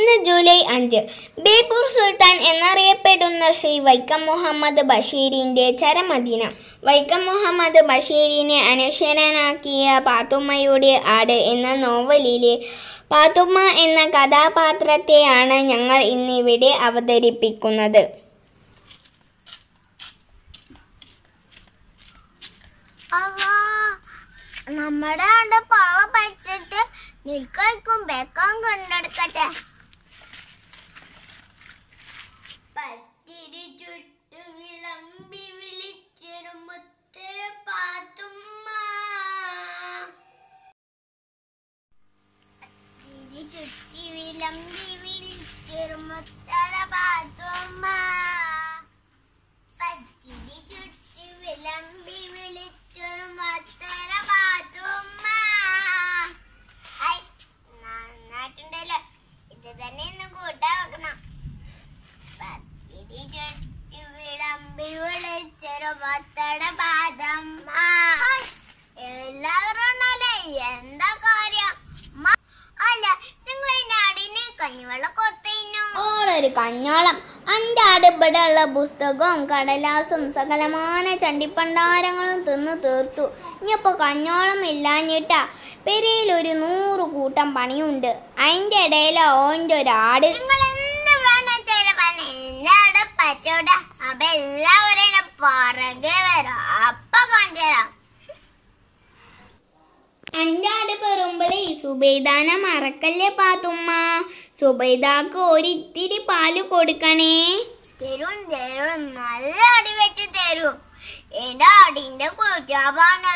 ഇന്ന് ജൂലൈ 5 ബേപ്പൂർ സുൽത്താൻ എന്നറിയപ്പെടുന്ന ശ്രീ വൈക്കം മുഹമ്മദ് ബഷീറിൻ്റെ ചരമദിനം. വൈക്കം മുഹമ്മദ് ബഷീറിനെ അനശ്വരനാക്കിയ പാത്തുമ്മയുടെ ആട് എന്ന നോവലിലെ പാത്തുമ്മ എന്ന കഥാപാത്രത്തെയാണ് ഞങ്ങൾ ഇന്നിവിടെ അവതരിപ്പിക്കുന്നത്. നമ്മുടെ അവിടെ പാവ പറ്റിട്ട് നിൽക്കും വെക്കാൻ കൊണ്ടെടുക്കട്ടെ. പത്തിരി ചുട്ടു വിളമ്പി വിളിച്ചൊരു മുത്തര പാത്തുമ്മ, പത്തിരി ചുട്ടി വിളമ്പി വിളിച്ചൊരു മുത്തര പാത്തുമ്മ, പത്തിരി ചുട്ടി വിളമ്പി വിളിച്ചൊരു മുത്തര പാത്തുമ്മ. നന്നായിട്ടുണ്ടല്ലോ, ഇത് തന്നെ ഇന്ന് കൂട്ടാ വെക്കണം. പത്തിരി ചുട്ടി വിളമ്പി വിളിച്ചൊരു മുത്തര പാത്തുമ്മ. എല്ലാവരും ഉണ്ടല്ലേ, എന്താ കാര്യം? അല്ല, നിങ്ങൾ ഇതിന്റെ അടിന് കഞ്ഞിവെള്ളം കൊത്തിന്നു. ഓളൊരു കഞ്ഞോളം. എൻ്റെ അടുപ്പിടെ ഉള്ള പുസ്തകവും കടലാസും സകലമാന ചണ്ടിപ്പണ്ടാരങ്ങളും തിന്ന് തീർത്തു. ഇനിയിപ്പോൾ കഞ്ഞോളം ഇല്ലാഞ്ഞിട്ടാ. പെരയിൽ ഒരു 100 കൂട്ടം പണിയുണ്ട്. അതിൻ്റെ ഇടയിൽ ഓൻ്റെ ഒരാട്. നിങ്ങൾ എന്ത് വേണം എന്റെ പറ്റൂടാ. അപ്പൊ എല്ലാവരും പുറകെ വരാം, അപ്പൊ കൊണ്ടുവരാം. അഞ്ചാട് പെറുമ്പളേ സുബൈദാനെ മറക്കല്ലേ പാത്തുമ്മ. സുബൈദാക്ക് ഒരിത്തിരി പാല് കൊടുക്കണേ. തരും തരും, നല്ല അടി വെച്ച് തരും. എന്റെ അടിന്റെ കുറ്റാപാണ്